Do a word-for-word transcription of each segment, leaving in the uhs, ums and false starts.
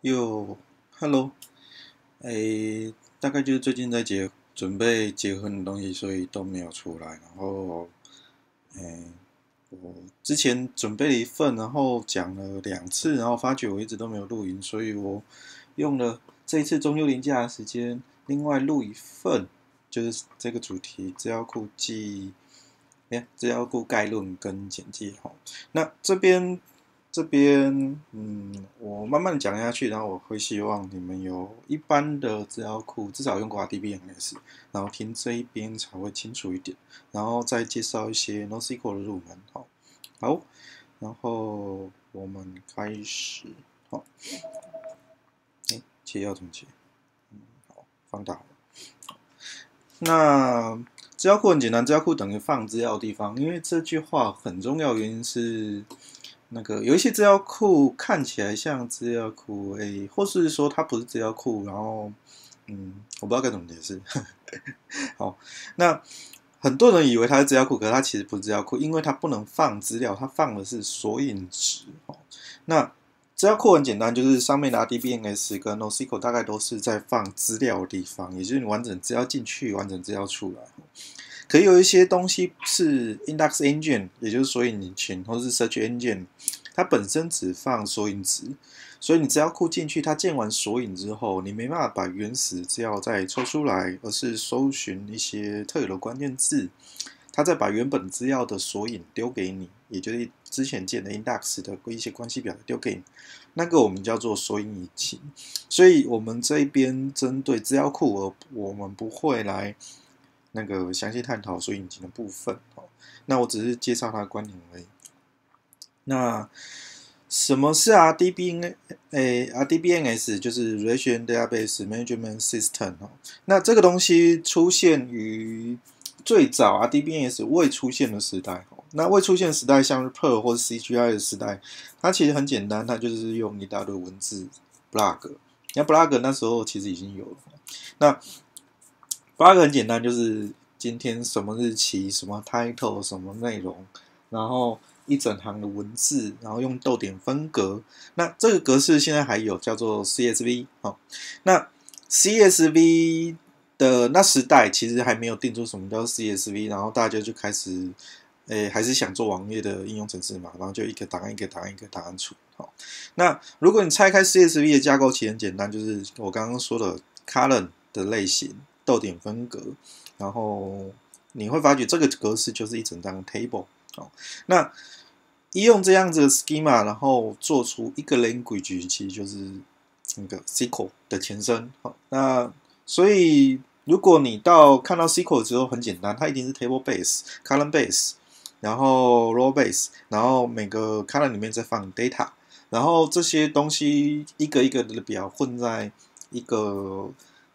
又 Hello，诶，大概就是最近在结准备结婚的东西，所以都没有出来。然后，诶，我之前准备了一份，然后讲了两次，然后发觉我一直都没有录音，所以我用了这一次中秋连假的时间，另外录一份，就是这个主题资料库记，哎，资料库概论跟简介哈。那这边这边，嗯，我慢慢讲下去，然后我会希望你们有一般的资料库，至少用过 R D B M S，然后听这一边才会清楚一点，然后再介绍一些 NoSQL 的入门，好，好，然后我们开始，好，哎，切要怎么切？嗯，好，放大好了。那资料库很简单，资料库等于放资料的地方，因为这句话很重要，原因是。那个有一些资料库看起来像资料库，诶，或是说它不是资料库，然后，嗯，我不知道该怎么解释。好，那很多人以为它是资料库，可是它其实不是资料库，因为它不能放资料，它放的是索引值。那资料库很简单，就是上面的 R D B M S 跟 NoSQL 大概都是在放资料的地方，也就是你完整资料进去，完整资料出来。可有一些东西是 index engine， 也就是索引引擎，或是 search engine， 它本身只放索引值，所以你资料库进去，它建完索引之后，你没办法把原始资料再抽出来，而是搜寻一些特有的关键字，它再把原本资料的索引丢给你，也就是之前建的 index 的一些关系表丢给你，那个我们叫做索引引擎。所以我们这边针对资料库，我们不会来。那个详细探讨索引擎的部分，那我只是介绍它的观点而已。那什么是 R D B N？ 诶 ，R D B M S 就是 Relation Database Management System。那这个东西出现于最早 R D B M S 未出现的时代。那未出现的时代，像是 Perl 或是 C G I 的时代，它其实很简单，它就是用一大堆文字 blog。那 blog 那时候其实已经有了。那八个很简单，就是今天什么日期、什么 title、什么内容，然后一整行的文字，然后用逗点分隔。那这个格式现在还有叫做 C S V。哦，那 C S V 的那时代其实还没有定出什么叫 C S V， 然后大家就开始，诶，还是想做网页的应用程式嘛，然后就一个档案一个档案一个档案出。好，那如果你拆开 C S V 的架构，其实很简单，就是我刚刚说的 column 的类型。逗点分隔，然后你会发觉这个格式就是一整张 table。哦，那一用这样子的 schema， 然后做出一个 language， 其实就是那个 S Q L 的前身。好，那所以如果你到看到 S Q L 之后，很简单，它一定是 table base、column base， 然后 row base， 然后每个 column 里面再放 data， 然后这些东西一个一个的表混在一个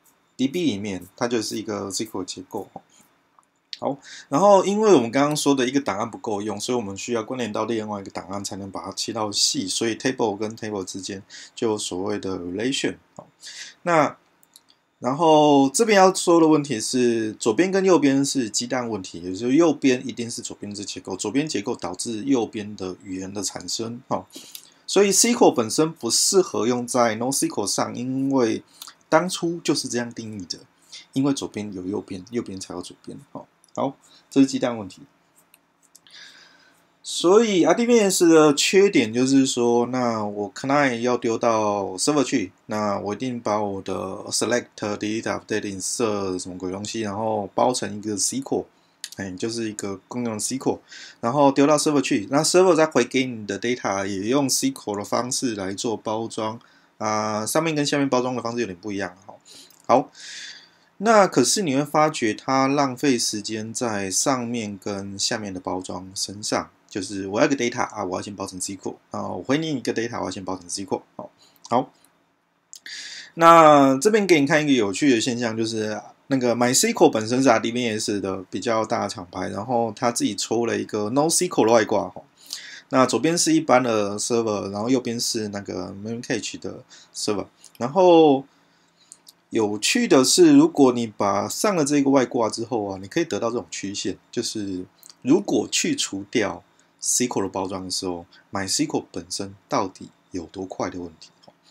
D B 里面，它就是一个 S Q L 结构。好，然后因为我们刚刚说的一个档案不够用，所以我们需要关联到另外一个档案才能把它切到细，所以 table 跟 table 之间就有所谓的 relation。好，那然后这边要说的问题是，左边跟右边是鸡蛋问题，也就是右边一定是左边这结构，左边结构导致右边的语言的产生。好，所以 S Q L 本身不适合用在 NoSQL 上，因为当初就是这样定义的，因为左边有右边，右边才有左边。好，好，这是鸡蛋问题。所以 R D B M S 的缺点就是说，那我 client 要丢到 server 去，那我一定把我的 select、delete、update、insert 什么鬼东西，然后包成一个 S Q L， 哎，就是一个公用的 S Q L， 然后丢到 server 去，那 server 再回给你的 data 也用 S Q L 的方式来做包装。啊、呃，上面跟下面包装的方式有点不一样。好，那可是你会发觉它浪费时间在上面跟下面的包装身上。就是我要个 data 啊，我要先包成 S Q L 啊，我回你一个 data， 我要先包成 S Q L。好，好，那这边给你看一个有趣的现象，就是那个 MySQL 本身是 R D B M S 的比较大的厂牌，然后他自己抽了一个 NoSQL 的外挂。那左边是一般的 server， 然后右边是那个 Memcache 的 server。然后有趣的是，如果你把上了这个外挂之后啊，你可以得到这种曲线，就是如果去除掉 S Q L 的包装的时候，MySQL 本身到底有多快的问题。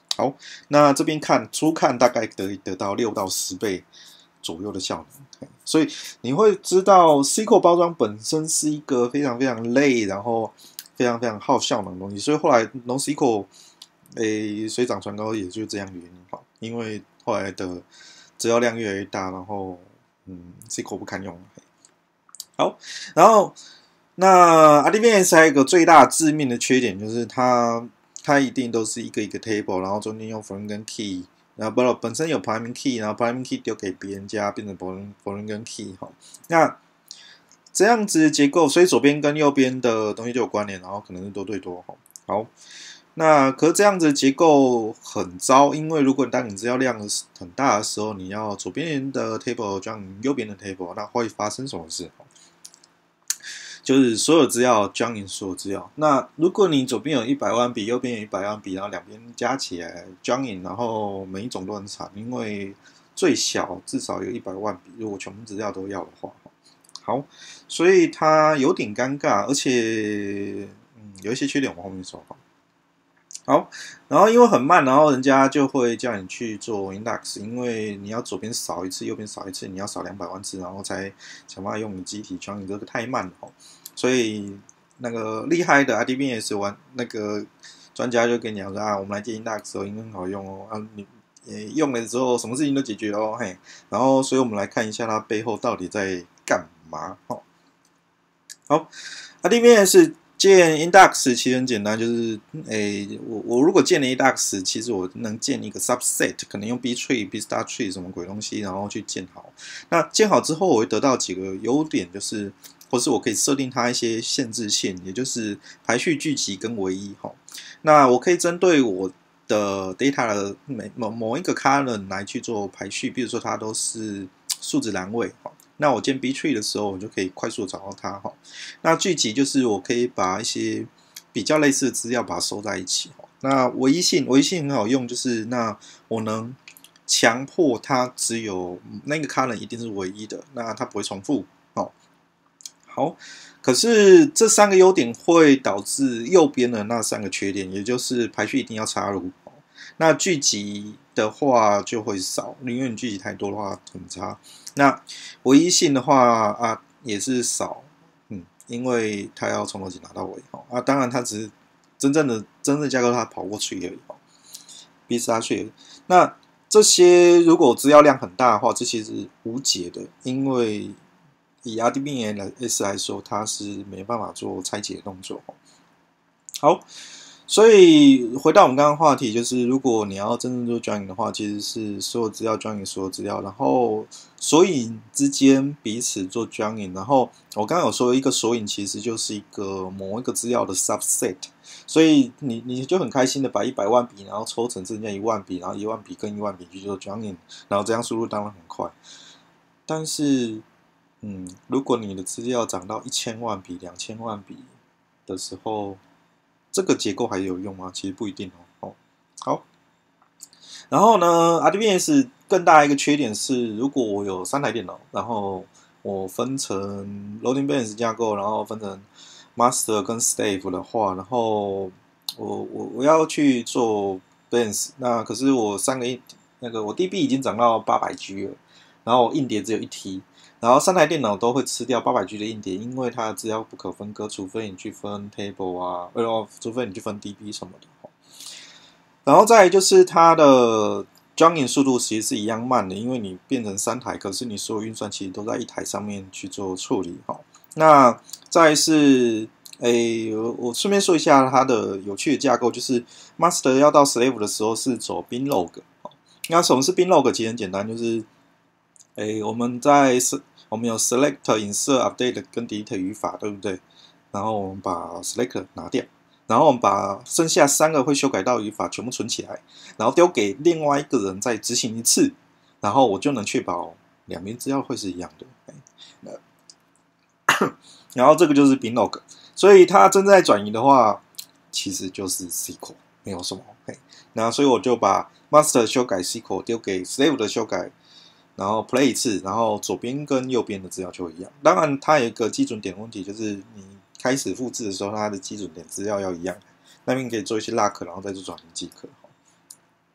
好，那这边看初看大概可以得到六到十倍左右的效能，所以你会知道 S Q L 包装本身是一个非常非常累，然后非常非常耗效能的东西，所以后来 NoSQL 诶水涨船高，也就是这样的原因哈，因为后来的资料量越来越大，然后嗯 S Q L 不堪用了。好，然后那 R D B S 还有一个最大致命的缺点就是它它一定都是一个一个 table， 然后中间用 foreign 跟 key。然后不本身有 priming key， 然后 priming key 丢给别人家，变成 foreign foreign 跟 key 哈。那这样子的结构，所以左边跟右边的东西就有关联，然后可能是多对多哈。好，那可是这样子的结构很糟，因为如果当你资料量很大的时候，你要左边的 table 装右边的 table， 那会发生什么事？就是所有资料 join 所有资料。那如果你左边有一百万笔，右边有一百万笔，然后两边加起来 join， 然后每一种都很惨，因为最小至少有一百万笔，如果全部资料都要的话，好，所以它有点尴尬，而且嗯有一些缺点，我后面说。好，然后因为很慢，然后人家就会叫你去做 index， 因为你要左边扫一次，右边扫一次，你要扫两百万次，然后才想办法用你机体装，你这个太慢了哦。所以那个厉害的 R D B S 玩那个专家就跟你讲说啊，我们来建 index 哦，因为很好用哦，啊你用了之后什么事情都解决哦，嘿。然后所以我们来看一下它背后到底在干嘛哦。好 ，R D B S。建 index 其实很简单，就是诶，我我如果建了 index， 其实我能建一个 subset， 可能用 B tree、B star tree 什么鬼东西，然后去建好。那建好之后，我会得到几个优点，就是或是我可以设定它一些限制线，也就是排序、聚集跟唯一哈。那我可以针对我的 data 的每某某一个 column 来去做排序，比如说它都是数值栏位哈。那我建 B tree 的时候，我就可以快速找到它哈。那聚集就是我可以把一些比较类似的资料把它收在一起哈。那唯一性，唯一性很好用，就是那我能强迫它只有那个 column 一定是唯一的，那它不会重复哦。好，可是这三个优点会导致右边的那三个缺点，也就是排序一定要插入。那聚集的话就会少，因为你聚集太多的话很差。那唯一性的话啊也是少，嗯，因为它要从头起拿到尾哈啊，当然它只是真正的真正架构它跑过去而已哈 ，B 杀去。那这些如果资料量很大的话，这些是无解的，因为以 R D B S 来说，它是没办法做拆解的动作。好。所以回到我们刚刚话题，就是如果你要真正做 join 的话，其实是所有资料 join 所有资料，然后索引之间彼此做 join， 然后我刚刚有说一个索引其实就是一个某一个资料的 subset， 所以你你就很开心的把一百万笔，然后抽成剩下一万笔，然后一万笔跟一万笔去做 join， 然后这样输入当然很快，但是嗯，如果你的资料涨到一千万笔、两千万笔的时候，这个结构还有用吗？其实不一定哦。哦，好。然后呢 ，R D B S 更大一个缺点是，如果我有三台电脑，然后我分成 loading balance 架构，然后分成 master 跟 slave 的话，然后我我我要去做 balance， 那可是我三个那个我 D B 已经涨到八百 G 了，然后硬碟只有一 T。然后三台电脑都会吃掉八百 G 的硬碟，因为它的资料不可分割，除非你去分 table 啊，呃，除非你去分 D B 什么的。然后再来就是它的 join 速度其实是一样慢的，因为你变成三台，可是你所有运算其实都在一台上面去做处理。哈，那再来是，诶，我顺便说一下它的有趣的架构，就是 master 要到 slave 的时候是走 bin log。那什么是 bin log？ 其实很简单，就是诶，我们在我们有 select、insert、update 跟 delete 语法，对不对？然后我们把 select 拿掉，然后我们把剩下三个会修改到的语法全部存起来，然后丢给另外一个人再执行一次，然后我就能确保两边资料会是一样的。然后这个就是 bin log， 所以它真正在转移的话，其实就是 S Q L， 没有什么。那所以我就把 master 修改 S Q L 丢给 slave 的修改。然后 play 一次，然后左边跟右边的资料就一样。当然，它有一个基准点问题，就是你开始复制的时候，它的基准点资料要一样。那边可以做一些 lock， 然后再做转移即可。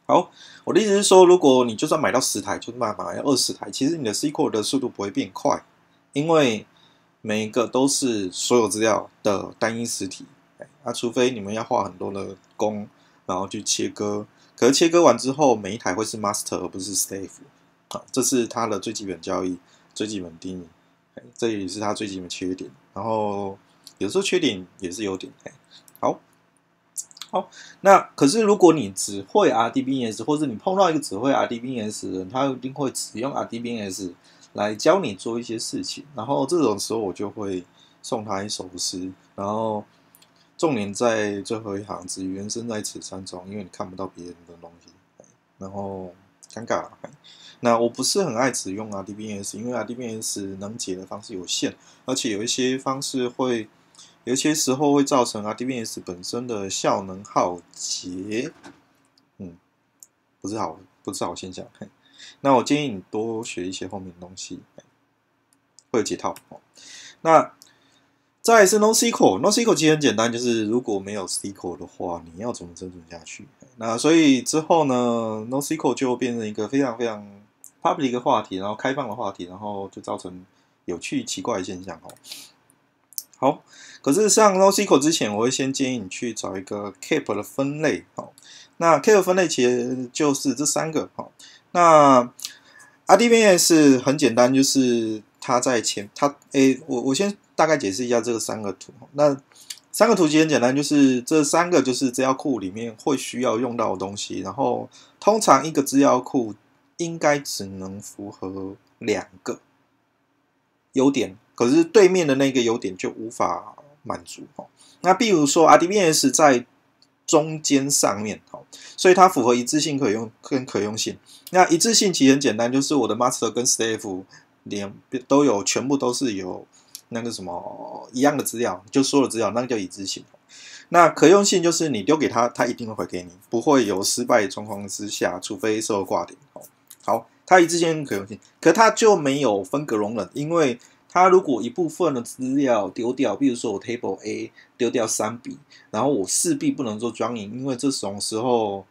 好，我的意思是说，如果你就算买到十台，就买买二十台，其实你的 S Q L 的速度不会变快，因为每一个都是所有资料的单一实体。啊，除非你们要画很多的功，然后去切割，可是切割完之后，每一台会是 master 而不是 slave。好，这是它的最基本交易、最基本定义，这也是它最基本缺点。然后有时候缺点也是优点。好。好，那可是如果你只会 R D B S， 或者你碰到一个只会 R D B S 的人，他一定会使用 R D B S 来教你做一些事情，然后这种时候我就会送他一首诗，然后重点在最后一行，只缘身在此山中，因为你看不到别人的东西，然后尴尬了。那我不是很爱使用 R D B S， 因为 R D B S 能解的方式有限，而且有一些方式会。有些时候会造成 R D B S 本身的效能耗竭，嗯，不是好，不是好现象。那我建议你多学一些后面的东西，会有解套。那再来是 NoSQL，NoSQL 其实很简单，就是如果没有 S Q L 的话，你要怎么生存下去？那所以之后呢 ，NoSQL 就变成一个非常非常 public 的一个话题，然后开放的话题，然后就造成有趣奇怪的现象哦。好，可是上 NoSQL 之前，我会先建议你去找一个 C A P 的分类。好，那 C A P 分类其实就是这三个。好，那 R D B S 很简单，就是它在前，它诶，我我先大概解释一下这个三个图。那三个图其实很简单，就是这三个就是资料库里面会需要用到的东西，然后通常一个资料库应该只能符合两个优点。可是对面的那个优点就无法满足。那比如说 R D B S 在中间上面，所以它符合一致性可用跟可用性。那一致性其实很简单，就是我的 master 跟 slave 连都有，全部都是有那个什么一样的资料，就所有的资料，那个叫一致性。那可用性就是你丢给他，他一定会回给你，不会有失败状况之下，除非受挂点。好，它一致性跟可用性，可它就没有分隔容忍，因为它如果一部分的资料丢掉，比如说我 Table A 丢掉三笔，然后我势必不能做 joining， 因为这种时候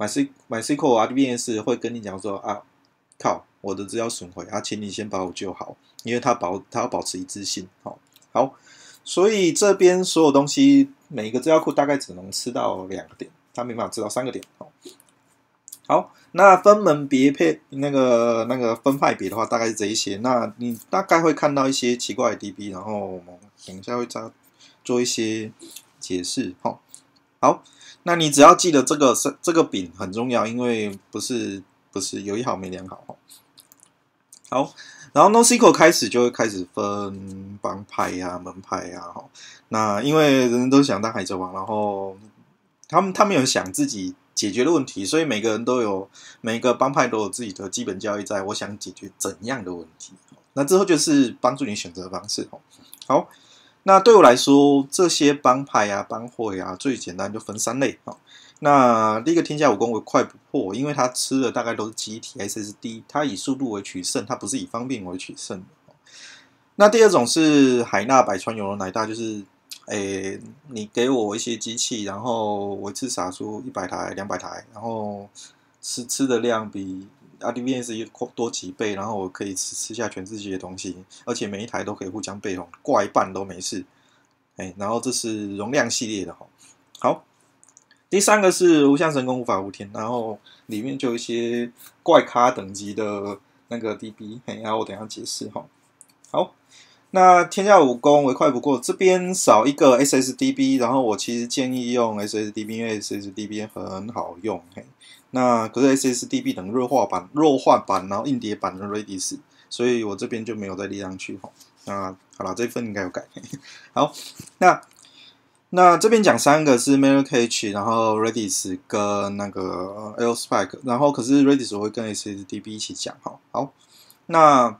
MySQL R D B S 会跟你讲说啊，靠，我的资料损毁啊，请你先把我救好，因为它保它要保持一致性。好，好，所以这边所有东西每一个资料库大概只能吃到两个点，它没办法吃到三个点。好。好，那分门别配那个那个分派别的话，大概是这一些。那你大概会看到一些奇怪的 D B， 然后我们等一下会再做一些解释。好，好，那你只要记得这个这个饼很重要，因为不是不是有一好没两好。好，然后 NoSQL 开始就会开始分帮派呀、啊、门派呀、啊。那因为人人都想当海贼王，然后他们他们有想自己解决的问题，所以每个人都有每个帮派都有自己的基本交易，在我想解决怎样的问题。那之后就是帮助你选择的方式。好，那对我来说，这些帮派啊、帮会啊，最简单就分三类。那第一个天下武功为快不破，因为它吃的大概都是机体 S S D， 它以速度为取胜，它不是以方便为取胜的。那第二种是海纳百川，有容乃大，就是诶，你给我一些机器，然后我一次撒出一百台、两百台，然后吃吃的量比 R D B S 多几倍，然后我可以吃吃下全世界的东西，而且每一台都可以互相备用，挂一半都没事。哎，然后这是容量系列的哈。好，第三个是无相神功无法无天，然后里面就有一些怪咖等级的那个 D B， 嘿，然后我等一下解释哈。好。那天下武功为快不过，这边少一个 S S D B， 然后我其实建议用 S S D B， 因为 S S D B 很好用。嘿，那可是 S S D B 等弱化版、弱化版，然后硬碟版的 Redis， 所以我这边就没有再列上去。那好了，这份应该有改。好，那那这边讲三个是 Memocache， 然后 Redis 跟那个 L-Spike， 然后可是 Redis 我会跟 S S D B 一起讲。好，那。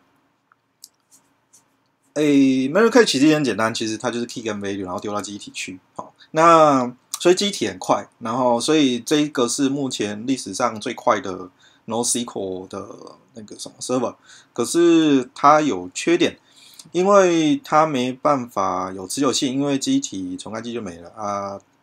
诶 ，Memocache 其实很简单，其实它就是 key 跟 value， 然后丢到记忆体去。好，那所以记忆体很快，然后所以这个是目前历史上最快的 NoSQL 的那个什么 server， 可是它有缺点，因为它没办法有持久性，因为记忆体重开机就没了啊啊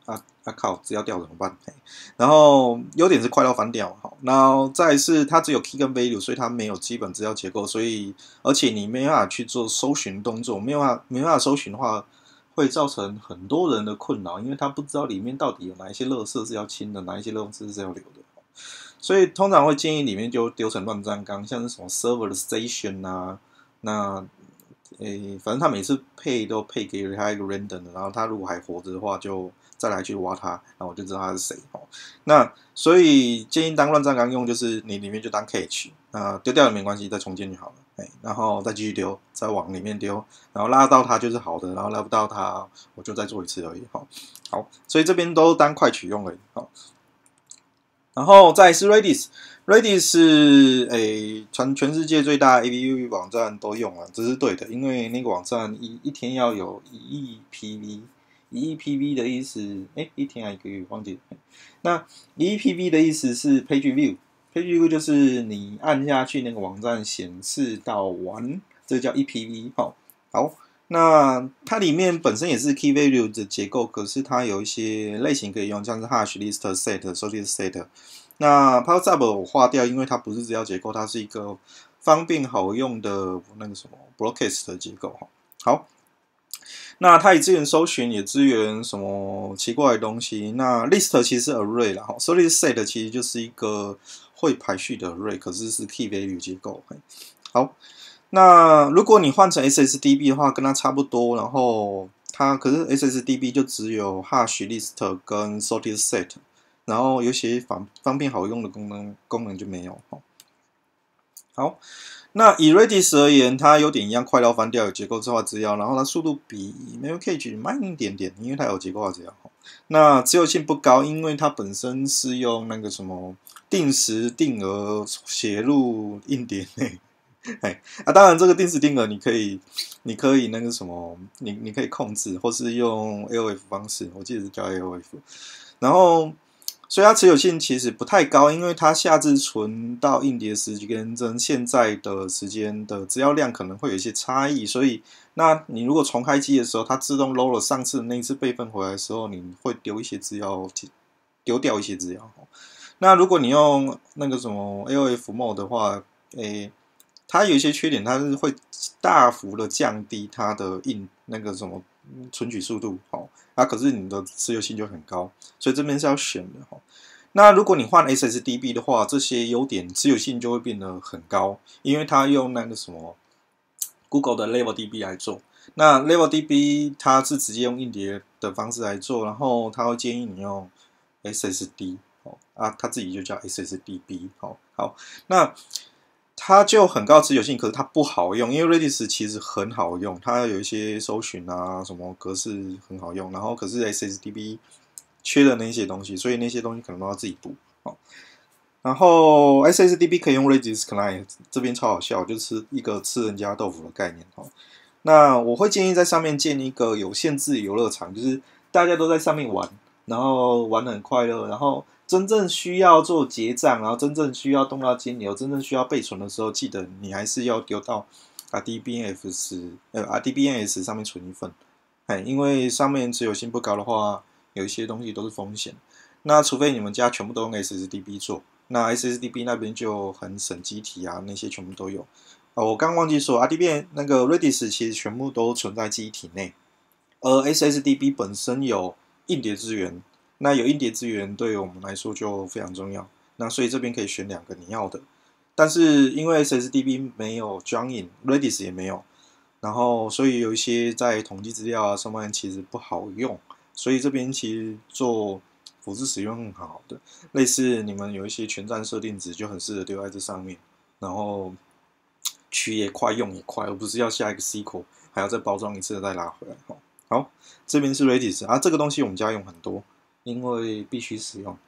啊靠，只要掉怎么办？然后优点是快到翻掉，好，然后再来是它只有 key 跟 value， 所以它没有基本资料结构，所以而且你没办法去做搜寻动作，没有办法没办法搜寻的话，会造成很多人的困扰，因为他不知道里面到底有哪一些垃圾是要清的，哪一些垃圾是要留的，所以通常会建议里面就丢成乱葬岗，像是什么 server 的 station 啊，那。诶，反正他每次配都配给他一个 random 的，然后他如果还活着的话，就再来去挖他，然后我就知道他是谁哦。那所以建议当乱葬岗用，就是你里面就当 cache， 啊、丢掉也没关系，再重建就好了。哎，然后再继续丢，再往里面丢，然后拉到它就是好的，然后拉不到它，我就再做一次而已。好，好，所以这边都当快取用而已。好，然后再是 Redis。Redis 是诶全全世界最大的 A P P 网站都用了，这是对的，因为那个网站一一天要有一亿 P V， 一亿 P V 的意思，诶一天还一个月忘记了。那一亿 P V 的意思是 Page View，Page View 就是你按下去那个网站显示到完，这叫一 P V。好，好。那它里面本身也是 key value 的结构，可是它有一些类型可以用，像是 hash list set、sorted set。那 PowerSub 我划掉，因为它不是资料结构，它是一个方便好用的那个什么 broadcast 的结构。好，那它也支援搜寻，也支援什么奇怪的东西。那 list 其实是 array 啦 ，sorted set 其实就是一个会排序的 array， 可是是 key value 结构。好。那如果你换成 S S D B 的话，跟它差不多，然后它可是 S S D B 就只有 hash list 跟 sorted set， 然后有些方方便好用的功能功能就没有。好，那以 Redis 而言，它有点一样，快到翻掉，有结构化资料，然后它速度比 Memcached 慢一点点，因为它有结构化资料。那持有性不高，因为它本身是用那个什么定时定额写入硬碟内。哎啊，当然这个定时定额你可以，你可以那个什么，你你可以控制，或是用 A O F 方式，我记得是叫 A O F。然后，所以它持有性其实不太高，因为它下次存到硬碟时间跟现在的时间的资料量可能会有一些差异，所以那你如果重开机的时候，它自动 load 了上次的那一次备份回来的时候，你会丢一些资料，丢掉一些资料。那如果你用那个什么 A O F mode 的话，诶。它有一些缺点，它是会大幅的降低它的硬那个什么存取速度，好，啊，可是你的持有性就很高，所以这边是要选的哈。那如果你换 S S D B 的话，这些优点持有性就会变得很高，因为它用那个什么 Google 的 Level D B 来做。那 Level D B 它是直接用硬碟的方式来做，然后它会建议你用 S S D， 哦啊，它自己就叫 S S D B， 好，好，那。它就很高持久性，可是它不好用，因为 Redis 其实很好用，它有一些搜寻啊什么格式很好用，然后可是 S S D B 缺了那些东西，所以那些东西可能都要自己补。哦、然后 S S D B 可以用 Redis Client， 这边超好笑，就是一个吃人家豆腐的概念。哦、那我会建议在上面建一个有限制游乐场，就是大家都在上面玩，然后玩得很快乐，然后。真正需要做结账，然后真正需要动到金流，真正需要备存的时候，记得你还是要丢到 R D B N S 呃 R D B N S 上面存一份，哎，因为上面持有性不高的话，有一些东西都是风险。那除非你们家全部都用 S S D B 做，那 S S D B 那边就很省机体啊，那些全部都有。哦，我刚忘记说 R D B N 那个 Redis 其实全部都存在记忆体内，而 S S D B 本身有硬碟资源。那有硬碟资源对于我们来说就非常重要，那所以这边可以选两个你要的，但是因为 S S D B 没有 join in，Redis 也没有，然后所以有一些在统计资料啊上面其实不好用，所以这边其实做辅助使用很好的，类似你们有一些全站设定值就很适合丢在这上面，然后取也快用也快，而不是要下一个 S Q L 还要再包装一次再拉回来。好，这边是 Redis 啊，这个东西我们家用很多。因为必须使用，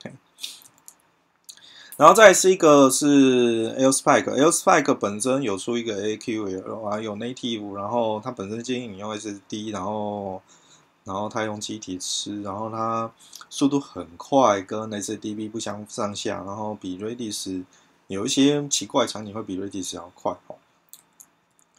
然后再是一个是 Airspike，Airspike 本身有出一个 A Q L 啊，有 native， 然后它本身建议你用 S S D， 然后然后它用机体吃，然后它速度很快，跟 S S D B 不相上下，然后比 Redis 有一些奇怪场景会比 Redis 要快。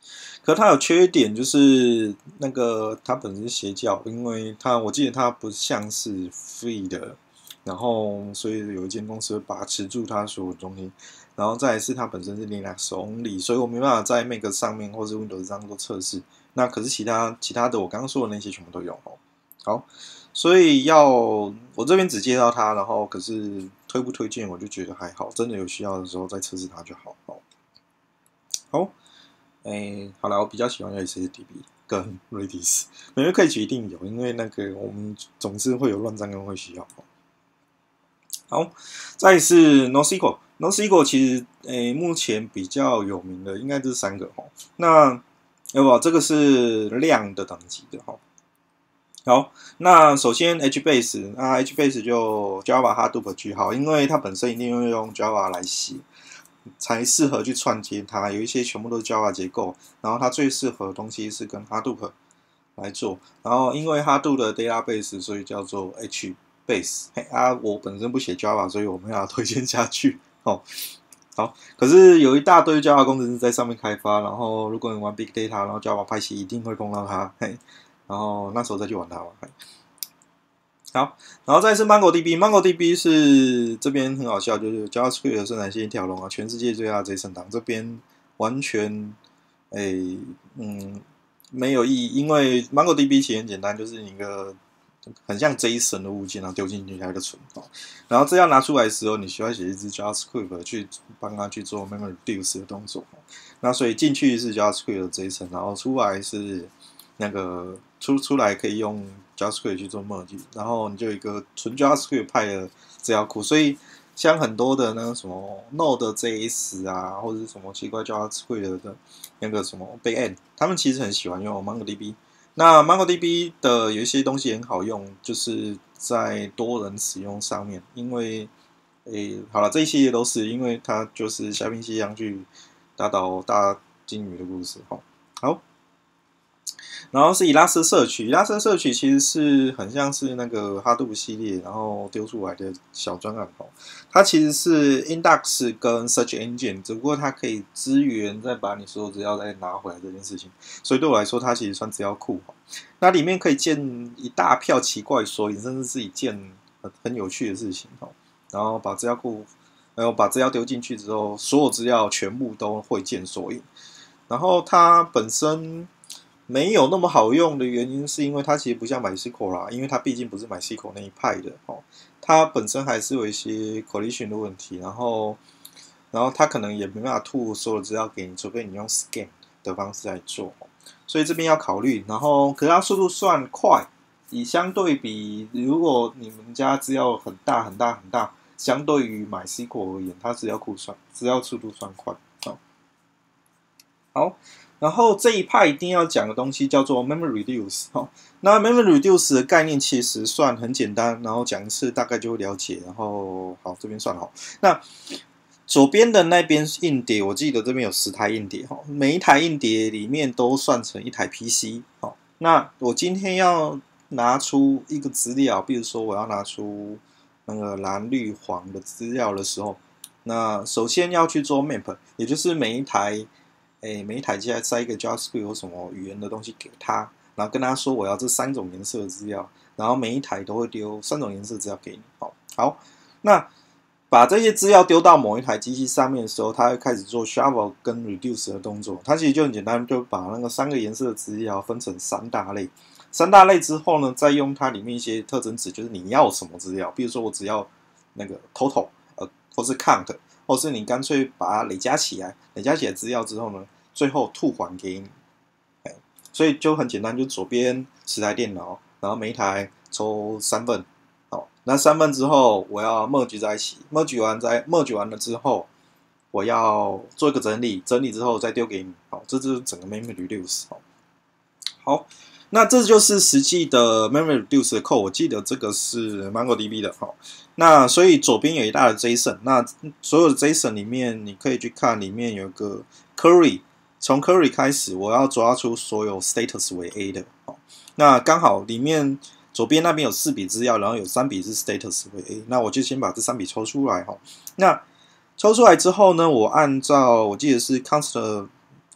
可它有缺点，就是那个它本身是邪教，因为它我记得它不像是 free 的，然后所以有一间公司会把持住它所有东西，然后再来是它本身是 Linux only，所以我没办法在 Mac 上面或是 Windows 上做测试。那可是其他其他的我刚刚说的那些全部都有哦。好，所以要我这边只介绍它，然后可是推不推荐我就觉得还好，真的有需要的时候再测试它就好。好，好。哎，好了，我比较喜欢 S S D B 跟 Redis， 每个可以一定有，因为那个我们总是会有乱战跟会需要。好，再来是 NoSQL，NoSQL 其实诶目前比较有名的应该这三个哈。那要不这个是量的等级的哈。好，那首先 HBase， 那 HBase 就 Java Hadoop 句号，因为它本身一定会用 Java 来写。才适合去串接它，有一些全部都是 Java 结构，然后它最适合的东西是跟 Hadoop 来做，然后因为 Hadoop 的 database， 所以叫做 HBase。啊，我本身不写 Java， 所以我没有推荐下去。哦，好，可是有一大堆 Java 工程师在上面开发，然后如果你玩 Big Data， 然后 Java 派系一定会碰到它，嘿，然后那时候再去玩它吧。好，然后再是 MongoDB，MongoDB 是这边很好笑，就是 JavaScript 的生产线一条龙啊，全世界最大的 JSON 档，这边完全诶嗯没有意义，因为 MongoDB 其实很简单，就是一个很像 JSON 的物件，然后丢进去它就存哦。然后这要拿出来的时候，你需要写一支 JavaScript 去帮它去做 memory reduce 的动作。那所以进去是 JavaScript 的 JSON， 然后出来是那个出出来可以用 JavaScript 去做 merge， 然后你就有一个纯 JavaScript 派的资料库。所以像很多的那个什么 Node.js 啊，或者是什么奇怪 JavaScript 的那个什么 backend， 他们其实很喜欢用 MongoDB。那 MongoDB 的有一些东西很好用，就是在多人使用上面，因为诶，好了，这一系列都是因为它就是虾兵蟹将去打倒大金鱼的故事。好，好。然后是以拉斯社区，以拉斯社区其实是很像是那个哈杜系列，然后丢出来的小专案哦。它其实是 Index 跟 Search Engine， 只不过它可以支援再把你所有资料再拿回来这件事情。所以对我来说，它其实算资料库哦。那里面可以建一大票奇怪索引，甚至自己建很很有趣的事情哦。然后把资料库，然后把资料丢进去之后，所有资料全部都会建索引。然后它本身没有那么好用的原因，是因为它其实不像 MySQL 啦，因为它毕竟不是 MySQL 那一派的哦，它本身还是有一些 collision 的问题，然后，然后它可能也没办法吐所有资料给你，除非你用 scan 的方式来做，所以这边要考虑。然后，可是它速度算快，以相对比，如果你们家资料很大很大很大，相对于 MySQL 而言，它资料库算资料速度算快。好，好。然后这一派一定要讲的东西叫做 memory reduce 哈、哦，那 memory reduce 的概念其实算很简单，然后讲一次大概就会了解。然后好，这边算好。那左边的那边硬碟，我记得这边有十台硬碟哈，每一台硬碟里面都算成一台 P C 好。那我今天要拿出一个资料，比如说我要拿出那个蓝绿黄的资料的时候，那首先要去做 map， 也就是每一台。诶，每一台机来塞一个 JavaScript 有什么语言的东西给他，然后跟他说我要这三种颜色的资料，然后每一台都会丢三种颜色的资料给你。好，好，那把这些资料丢到某一台机器上面的时候，它会开始做 shuffle 跟 reduce 的动作。它其实就很简单，就把那个三个颜色的资料分成三大类，三大类之后呢，再用它里面一些特征值，就是你要什么资料，比如说我只要那个 total， 呃，或是 count。或是你干脆把它累加起来，累加起来资料之后呢，最后吐还给你。所以就很简单，就左边十台电脑，然后每一台抽三份，好，那三份之后我要 merge 在一起 ，merge 完在 merge 完了之后，我要做一个整理，整理之后再丢给你，好，这就是整个 memory reduce。好，那这就是实际的 memory reduce 的 code， 我记得这个是 MongoDB 的，好。那所以左边有一大的 JSON， 那所有的 JSON 里面，你可以去看里面有个 query， 从 query 开始，我要抓出所有 status 为 A 的。那刚好里面左边那边有四笔资料，然后有三笔是 status 为 A， 那我就先把这三笔抽出来。那抽出来之后呢，我按照我记得是 const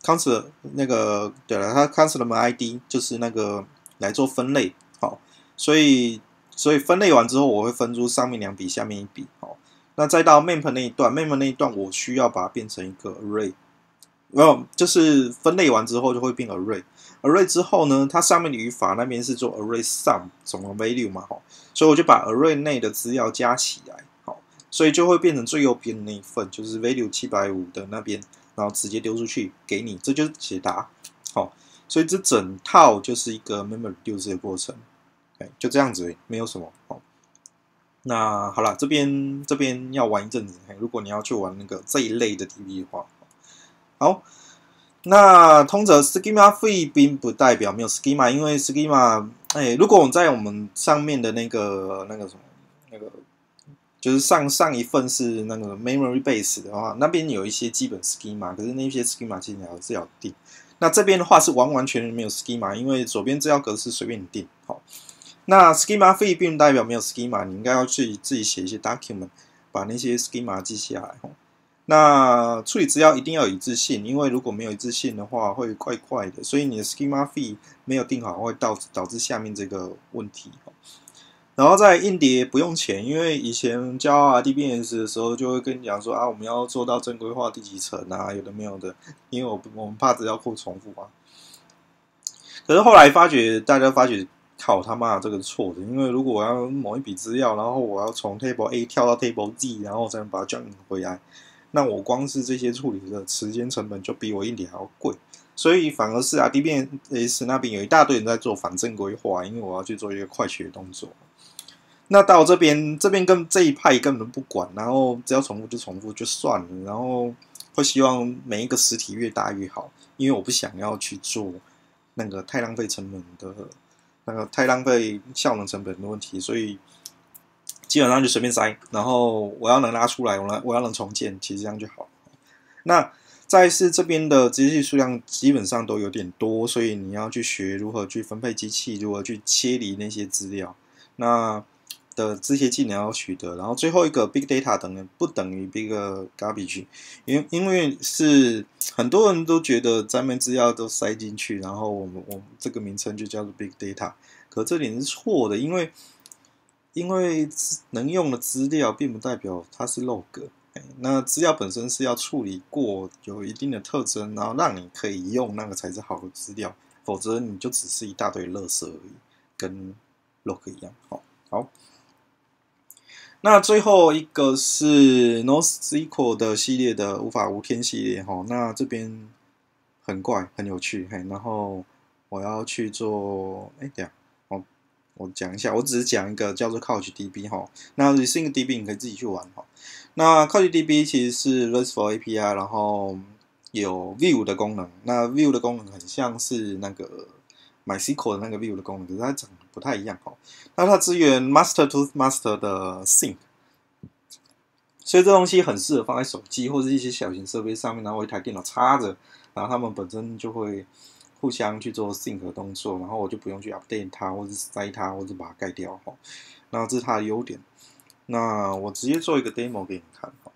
constant 那个对了，它 constant I D 就是那个来做分类，好，所以所以分类完之后，我会分出上面两笔，下面一笔，好，那再到 map 那一段 ，map 那一段我需要把它变成一个 array。没有，就是分类完之后就会变 array。array 之后呢，它上面的语法那边是做 array sum 总的 value 嘛，吼，所以我就把 array 内的资料加起来，好，所以就会变成最右边的那一份，就是 value 七百五的那边，然后直接丢出去给你，这就是解答，好，所以这整套就是一个 memory reduce 的过程，哎，就这样子而已，没有什么，好。那好了，这边这边要玩一阵子，如果你要去玩那个这一类的 D B 的话。好，那通则 schema free 并不代表没有 schema， 因为 schema， 哎，如果我们在我们上面的那个那个什么那个，就是上上一份是那个 memory base 的话，那边有一些基本 schema， 可是那些 schema 其实你还是要定。那这边的话是完完全全没有 schema， 因为左边资料格式随便你定。好，那 schema free 并不代表没有 schema， 你应该要去自己写一些 document， 把那些 schema 记下来。那处理资料一定要有一致性，因为如果没有一致性的话，会怪怪的。所以你的 schema fee 没有定好，会导导致下面这个问题。然后在硬碟不用钱，因为以前教 R D B S 的时候，就会跟你讲说啊，我们要做到正规化第几层啊，有的没有的，因为我我们怕资料库重复啊。可是后来发觉，大家发觉，靠他妈这个是错的，因为如果我要某一笔资料，然后我要从 table A 跳到 table Z， 然后才能把它 join 回来。那我光是这些处理的时间成本就比我硬碟还要贵，所以反而是啊 D B S 那边有一大堆人在做反正规划，因为我要去做一个快学动作。那到这边这边跟这一派根本不管，然后只要重复就重复就算了，然后会希望每一个实体越大越好，因为我不想要去做那个太浪费成本的，那个太浪费效能成本的问题，所以。基本上就随便塞，然后我要能拉出来，我我要能重建，其实这样就好。那再是这边的机器数量基本上都有点多，所以你要去学如何去分配机器，如何去切离那些资料，那的这些技能要取得。然后最后一个 big data 等于不等于 big garbage， 因为因为是很多人都觉得咱们资料都塞进去，然后我们我们这个名称就叫做 big data， 可这点是错的，因为。因为能用的资料并不代表它是 log， 那资料本身是要处理过，有一定的特征，然后让你可以用，那个才是好的资料，否则你就只是一大堆垃圾而已，跟 log 一样。好，好，那最后一个是 NoSQL 的系列的无法无天系列哈，那这边很怪，很有趣，嘿，然后我要去做，哎，等下。我讲一下，我只是讲一个叫做 CouchDB 哈，那 ReSyncDB 你可以自己去玩哈。那 CouchDB 其实是 RESTful A P I， 然后有 View 的功能。那 View 的功能很像是那个 MySQL 的那个 View 的功能，可是它长得不太一样哈。那它支援 Master to Master 的 Sync， 所以这东西很适合放在手机或者一些小型设备上面，然后一台电脑插着，然后它们本身就会。互相去做 sync 的动作，然后我就不用去 update 它，或者塞它，或者把它盖掉哈。那这是它的优点。那我直接做一个 demo 给你看哈。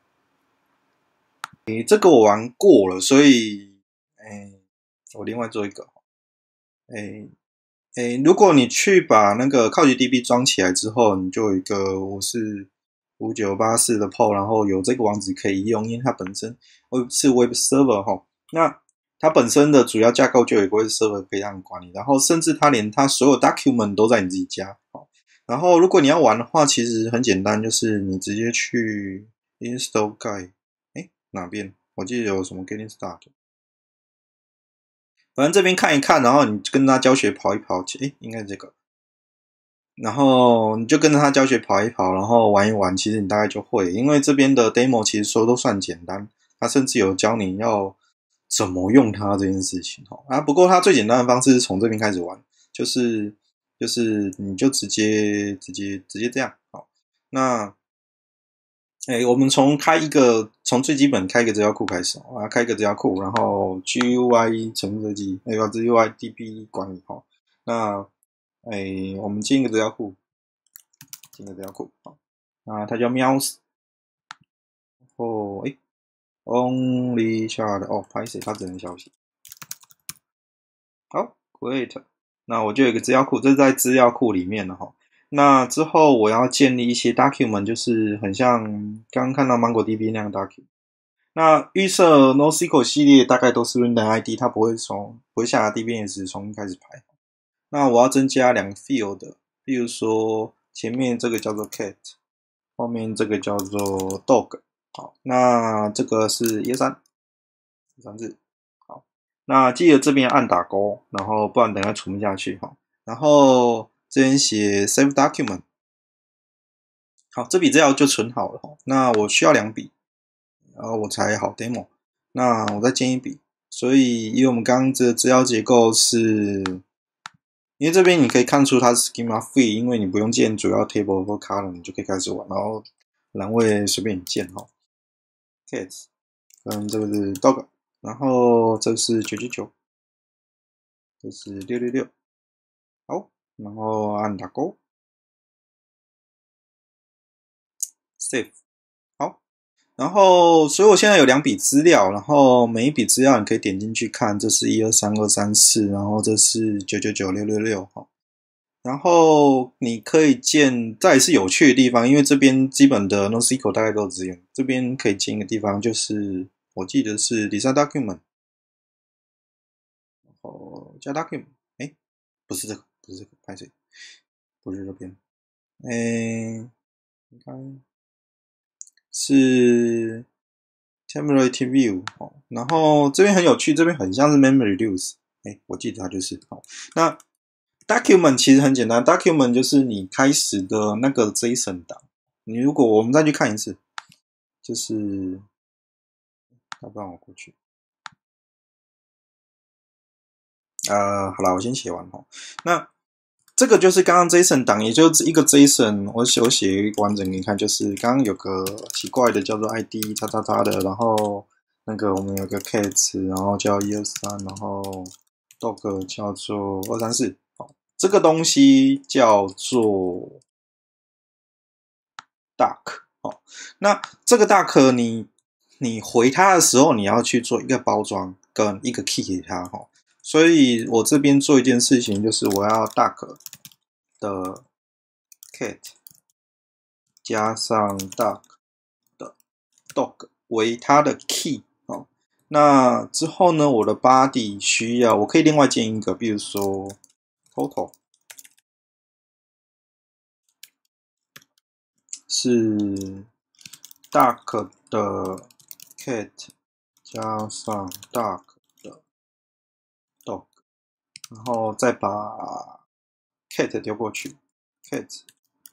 诶，这个我玩过了，所以诶，我另外做一个。诶诶，如果你去把那个 CouchDB 装起来之后，你就有一个我是五九八四的 port， 然后有这个网址可以用，因为它本身是 web server 哈。那它本身的主要架构就有一个 web server 可以让你管理，然后甚至它连它所有 document 都在你自己家。然后如果你要玩的话，其实很简单，就是你直接去 install guide， 哎，哪边？我记得有什么 getting start， 反正这边看一看，然后你跟他教学跑一跑，哎，应该是这个。然后你就跟着他教学跑一跑，然后玩一玩，其实你大概就会，因为这边的 demo 其实说都算简单，他甚至有教你要怎么用它这件事情哈啊。不过它最简单的方式是从这边开始玩，就是就是你就直接直接直接这样好。那哎，我们从开一个从最基本开一个资料库开始啊，开一个资料库，然后 G U I 程序设计，那个 G U I D B 管理哈。那哎，我们进一个资料库，进一个资料库好，那它叫 Mouse， 然后哎。 only chart 哦，拍谁？它只能消息。好 ，create。那我就有一个资料库，这是在资料库里面的哈。那之后我要建立一些 document， 就是很像刚刚看到 MongoDB 那样的 document。那预设 NoSQL 系列大概都是 random I D， 它不会从不会像 D B S 从一开始排。那我要增加两个 field， 比如说前面这个叫做 cat， 后面这个叫做 dog。好，那这个是一二三，三字。好，那记得这边按打勾，然后不然等下存不下去哈。然后这边写 save document。好，这笔资料就存好了哈。那我需要两笔，然后我才好 demo。那我再建一笔，所以因为我们刚刚这资料结构是，因为这边你可以看出它是 schema free， 因为你不用建主要 table 或 column， 你就可以开始玩，然后栏位随便你建哈。cat， 跟这个是 dog， 然后这是九九九，这是六六六。好，然后按打勾 ，save。好。然后，所以我现在有两笔资料，然后每一笔资料你可以点进去看，这是一二三二三四，然后这是九九九六六六哈。然后你可以建，这也是有趣的地方，因为这边基本的 NoSQL 大概都有资源，这边可以建一个地方，就是我记得是 design document， 然后加 document， 哎，不是这个，不是这个，拍谁？不是这边，哎，你看是 template view 哦，然后这边很有趣，这边很像是 memory use， 哎，我记得它就是好。那 document 其实很简单 ，document 就是你开始的那个 JSON 档。你如果我们再去看一次，就是要不然我过去，呃，好了，我先写完哦。那这个就是刚刚 JSON 档，也就是一个 JSON，我写我写一个完整给你看，就是刚刚有个奇怪的叫做 I D 叉叉叉的，然后那个我们有个 cat， 然后叫一二三，然后 dog 叫做二三四，好，这个东西叫做 duck， 哦，那这个 duck 你你回它的时候，你要去做一个包装跟一个 key 给它，哈，所以我这边做一件事情，就是我要 duck 的 cat 加上 duck 的 dog 为它的 key， 哦，那之后呢，我的 body 需要，我可以另外建一个，比如说 total 是 duck 的 cat 加上 duck 的 dog， 然后再把 cat 丢过去 ，cat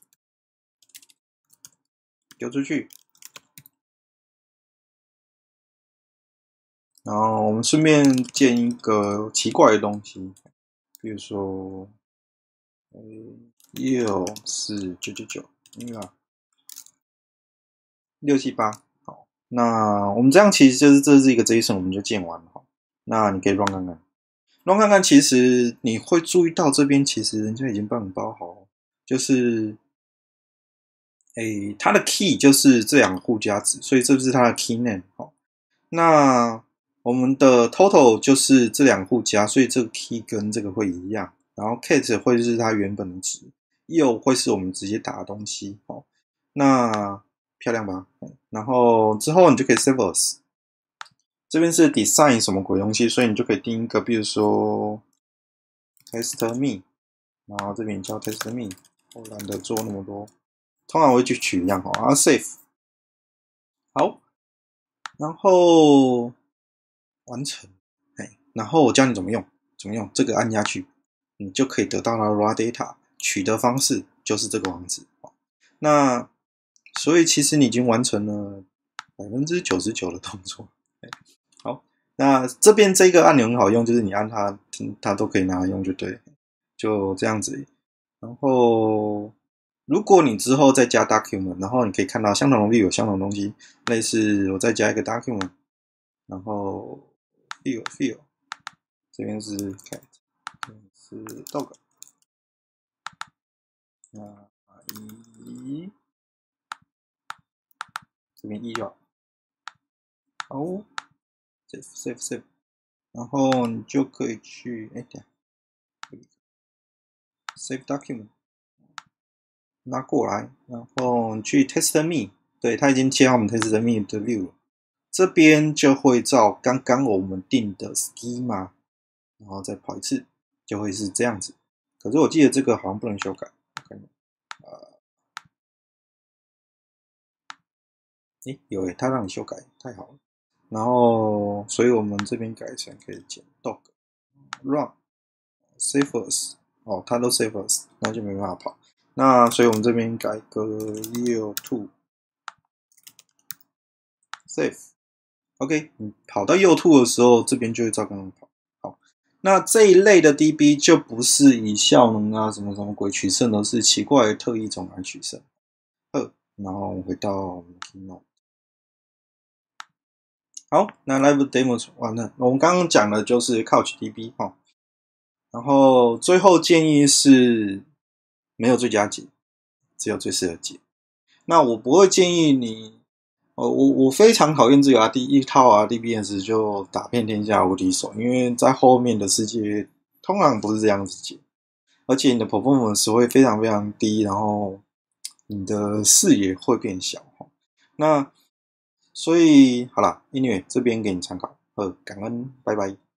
丢出去，然后我们顺便建一个奇怪的东西，比如说，呃，六四九九九，应该六七八，好，那我们这样其实就是这是一个 JSON， 我们就建完了，那你可以 run 看看，run 看看，其实你会注意到这边其实人家已经帮你包好了，就是，诶，它的 key 就是这两个互加值，所以这是它的 key name，好，那我们的 total 就是这两户加，所以这个 key 跟这个会一样。然后 cat 会是它原本的值，又会是我们直接打的东西。哦，那漂亮吧？然后之后你就可以 save as。这边是 design 什么鬼东西，所以你就可以定一个，比如说 test me， 然后这边叫 test me， 我懒得做那么多，通常我会去取一样哦，然后 save。好，然后完成，哎，然后我教你怎么用，怎么用，这个按下去，你就可以得到了 raw data， 取得方式就是这个网址。那所以其实你已经完成了百分之九十九的动作。好，那这边这个按钮很好用，就是你按它，它都可以拿来用，就对，就这样子。然后如果你之后再加 document， 然后你可以看到相同的 view 有相同的东西，类似我再加一个 document。然后 feel feel 这边是 cat， 这边是 dog， 那一这边一就好， 好 ，save save save， 然后你就可以去，哎，等下 ，save document， 拉过来，然后你去 test me， 对，它已经切好我们 test me 的 view 了，这边就会照刚刚我们定的 schema， 然后再跑一次，就会是这样子。可是我记得这个好像不能修改，我看一下，呃，诶，有诶，它让你修改，太好了。然后，所以我们这边改成可以剪 dog run save as， 哦，它都 save as， 那就没办法跑。那所以我们这边改个 yield to save。OK， 你跑到右兔的时候，这边就会照刚刚跑。好，那这一类的 D B 就不是以效能啊什么什么鬼取胜，而是奇怪的特异种来取胜。二，然后回到 Keynote。好，那 Live Demo 完了，我们刚刚讲的就是 CouchDB 哈、哦，然后最后建议是没有最佳解，只有最适合解。那我不会建议你。呃，我我非常讨厌这个 R D 一套 R D B S 就打遍天下无敌手，因为在后面的世界通常不是这样子解，而且你的 performance 会非常非常低，然后你的视野会变小。那所以好啦 anyway 这边给你参考，呃，感恩，拜拜。